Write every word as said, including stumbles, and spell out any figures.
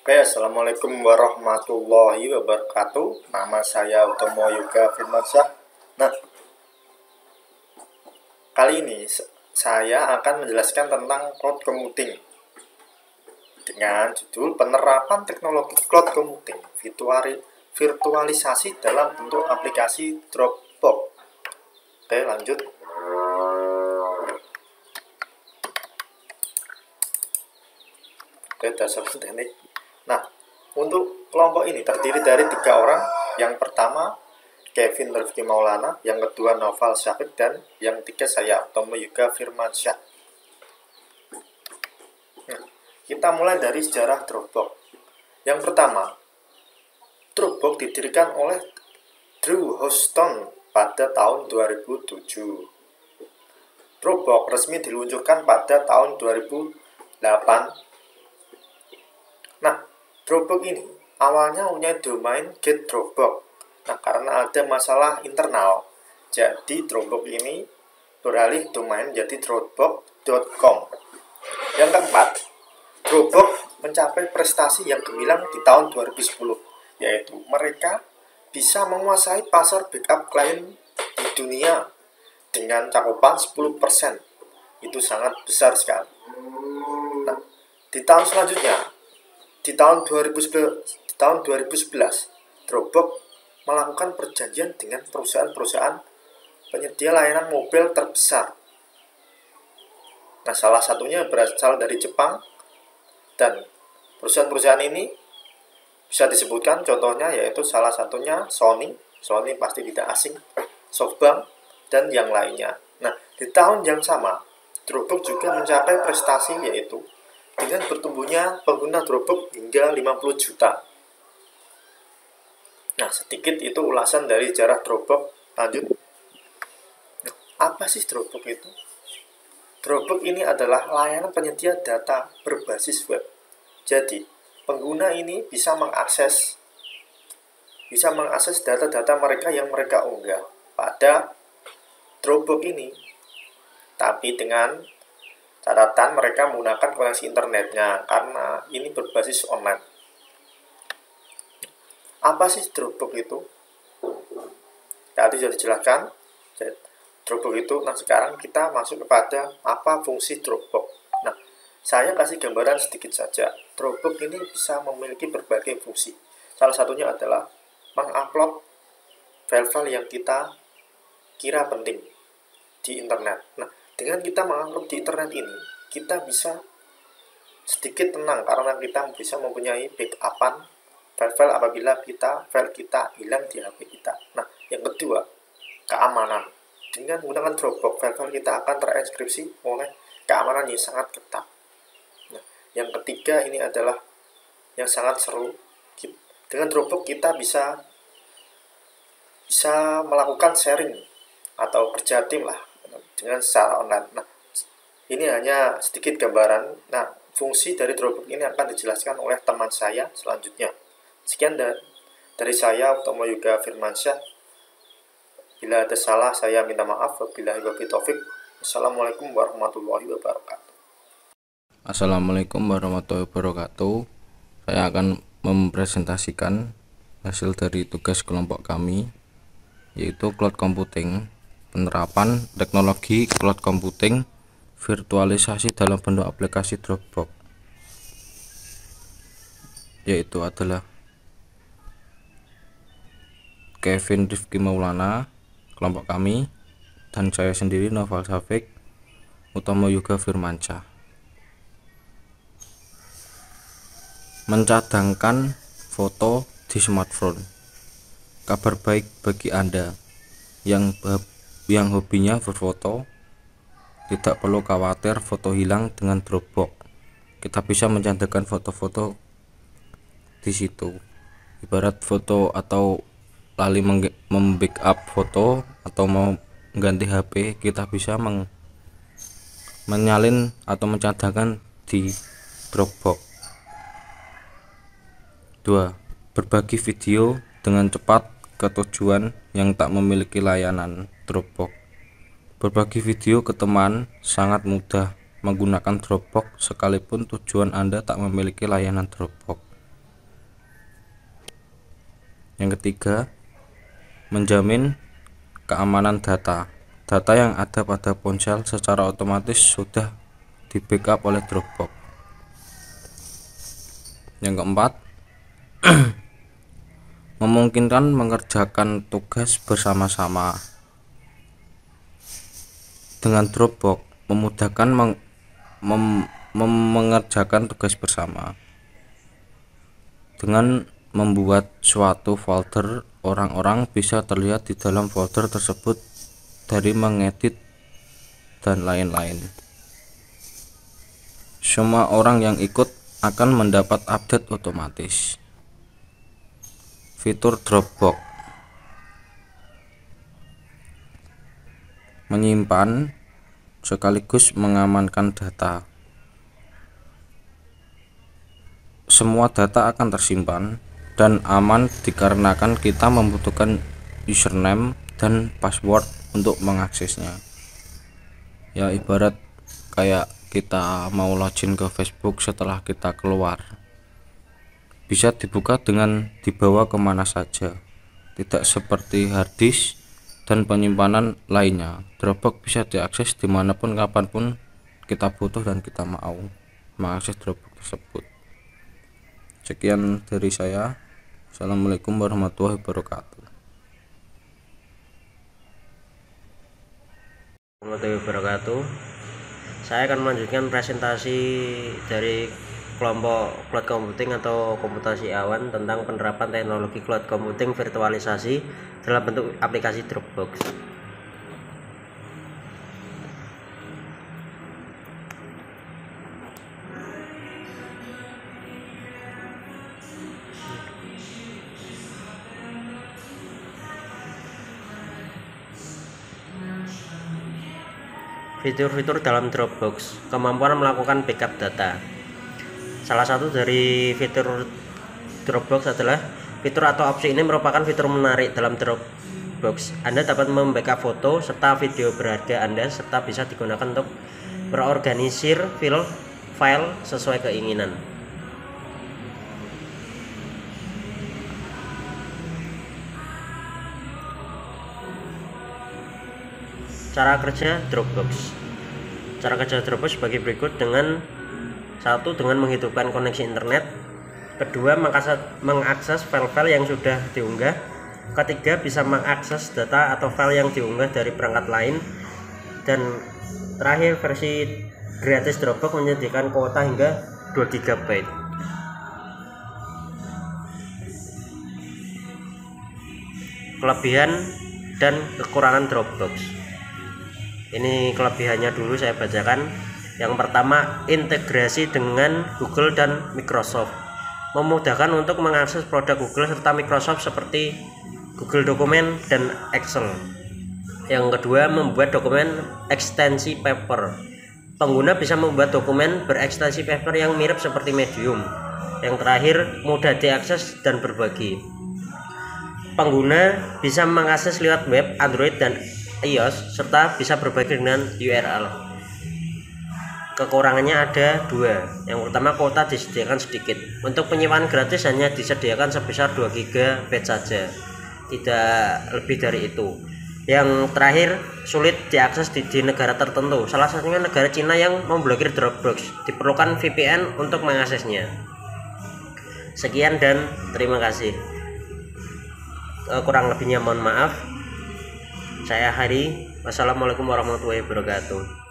Oke, assalamualaikum warahmatullahi wabarakatuh. Nama saya Utomo Yoga Firmansyah. Nah, kali ini saya akan menjelaskan tentang cloud computing dengan judul penerapan teknologi cloud computing virtualisasi dalam bentuk aplikasi Dropbox. Oke, lanjut. Oke, dasar teknik. Nah, untuk kelompok ini terdiri dari tiga orang. Yang pertama Kevin Rifki Maulana, yang kedua Noval Syafiq, dan yang ketiga saya Utomo Yoga Firmansyah. Nah, kita mulai dari sejarah Dropbox. Yang pertama, Dropbox didirikan oleh Drew Houston pada tahun dua ribu tujuh. Dropbox resmi diluncurkan pada tahun dua ribu delapan. Nah, Dropbox ini awalnya punya domain get Dropbox. Nah, karena ada masalah internal, jadi Dropbox ini beralih domain jadi dropbox dot com. Yang keempat, Dropbox mencapai prestasi yang gemilang di tahun dua ribu sepuluh, yaitu mereka bisa menguasai pasar backup klien di dunia dengan cakupan sepuluh persen. Itu sangat besar sekali. Nah, di tahun selanjutnya, di tahun dua ribu sebelas, di tahun dua ribu sebelas, Dropbox melakukan perjanjian dengan perusahaan-perusahaan penyedia layanan mobil terbesar. Nah, salah satunya berasal dari Jepang, dan perusahaan-perusahaan ini bisa disebutkan contohnya yaitu salah satunya Sony, Sony pasti tidak asing, SoftBank, dan yang lainnya. Nah, di tahun yang sama, Dropbox juga mencapai prestasi yaitu dengan bertumbuhnya pengguna Dropbox hingga lima puluh juta. Nah, sedikit itu ulasan dari sejarah Dropbox. Lanjut. Nah, apa sih Dropbox itu? Dropbox ini adalah layanan penyedia data berbasis web. Jadi, pengguna ini bisa mengakses bisa mengakses data-data mereka yang mereka unggah pada Dropbox ini. Tapi dengan catatan mereka menggunakan koneksi internetnya karena ini berbasis online. Apa sih Dropbox itu? Tadi sudah dijelaskan Dropbox itu. Nah, sekarang kita masuk kepada apa fungsi Dropbox. Nah, saya kasih gambaran sedikit saja. Dropbox ini bisa memiliki berbagai fungsi. Salah satunya adalah mengupload file-file yang kita kira penting di internet. Nah, dengan kita mengupload di internet ini, kita bisa sedikit tenang karena kita bisa mempunyai backupan file-file apabila kita file kita hilang di H P kita. Nah, yang kedua, keamanan. Dengan menggunakan Dropbox, file-file kita akan terenkripsi oleh keamanan yang sangat ketat. Nah, yang ketiga ini adalah yang sangat seru. Dengan Dropbox kita bisa bisa melakukan sharing atau kerja tim lah dengan secara online. Nah, ini hanya sedikit gambaran. Nah, fungsi dari Dropbox ini akan dijelaskan oleh teman saya selanjutnya. Sekian dari saya, Utomo Yoga Firmansyah. Bila ada salah, saya minta maaf. Wabillahi taufiq. Assalamualaikum warahmatullahi wabarakatuh. Assalamualaikum warahmatullahi wabarakatuh. Saya akan mempresentasikan hasil dari tugas kelompok kami, yaitu cloud computing, penerapan teknologi cloud computing virtualisasi dalam bentuk aplikasi Dropbox, yaitu adalah Kevin Rifki Maulana, kelompok kami, dan saya sendiri Noval Syafiq, Utomo Yoga Firmansyah. Mencadangkan foto di smartphone. Kabar baik bagi Anda yang yang hobinya berfoto, tidak perlu khawatir foto hilang dengan Dropbox. Kita bisa mencantumkan foto-foto di situ. Ibarat foto atau lali membackup foto atau mau mengganti H P, kita bisa meng menyalin atau mencadangkan di Dropbox. Dua, berbagi video dengan cepat ke tujuan yang tak memiliki layanan Dropbox. Berbagi video ke teman sangat mudah menggunakan Dropbox sekalipun tujuan Anda tak memiliki layanan Dropbox. Yang ketiga, menjamin keamanan data. Data yang ada pada ponsel secara otomatis sudah di backup oleh Dropbox. Yang keempat, memungkinkan mengerjakan tugas bersama-sama. Dengan Dropbox memudahkan meng, mem, mem, mengerjakan tugas bersama. Dengan membuat suatu folder, orang-orang bisa terlihat di dalam folder tersebut dari mengedit dan lain-lain. Semua orang yang ikut akan mendapat update otomatis. Fitur Dropbox menyimpan sekaligus mengamankan data. Semua data akan tersimpan dan aman dikarenakan kita membutuhkan username dan password untuk mengaksesnya. Ya, ibarat kayak kita mau login ke Facebook setelah kita keluar, bisa dibuka dengan dibawa kemana saja, tidak seperti harddisk dan penyimpanan lainnya. Dropbox bisa diakses dimanapun kapanpun kita butuh dan kita mau mengakses Dropbox tersebut. Sekian dari saya. Assalamualaikum warahmatullahi wabarakatuh. Warahmatullahi wabarakatuh. Saya akan melanjutkan presentasi dari kelompok cloud computing atau komputasi awan tentang penerapan teknologi cloud computing virtualisasi dalam bentuk aplikasi Dropbox. Fitur-fitur dalam Dropbox, kemampuan melakukan backup data. Salah satu dari fitur Dropbox adalah fitur atau opsi ini merupakan fitur menarik dalam Dropbox. Anda dapat membackup foto serta video berharga Anda serta bisa digunakan untuk berorganisir file file sesuai keinginan. Cara kerja Dropbox. Cara kerja Dropbox bagi berikut. Dengan satu, dengan menghidupkan koneksi internet. Kedua, mengakses file-file yang sudah diunggah. Ketiga, bisa mengakses data atau file yang diunggah dari perangkat lain. Dan terakhir, versi gratis Dropbox menyediakan kuota hingga dua giga byte. Kelebihan dan kekurangan Dropbox. Ini kelebihannya dulu saya bacakan. Yang pertama, integrasi dengan Google dan Microsoft. Memudahkan untuk mengakses produk Google serta Microsoft seperti Google Dokumen dan Excel. Yang kedua, membuat dokumen ekstensi paper. Pengguna bisa membuat dokumen berekstensi paper yang mirip seperti Medium. Yang terakhir, mudah diakses dan berbagi. Pengguna bisa mengakses lewat web, Android dan iOS serta bisa berbagi dengan U R L. Kekurangannya ada dua. Yang pertama, kuota disediakan sedikit. Untuk penyewaan gratis hanya disediakan sebesar dua giga byte saja, tidak lebih dari itu. Yang terakhir, sulit diakses di, di negara tertentu, salah satunya negara Cina yang memblokir Dropbox. Diperlukan V P N untuk mengaksesnya. Sekian dan terima kasih. Kurang lebihnya mohon maaf. Saya Hari. Wassalamualaikum warahmatullahi wabarakatuh.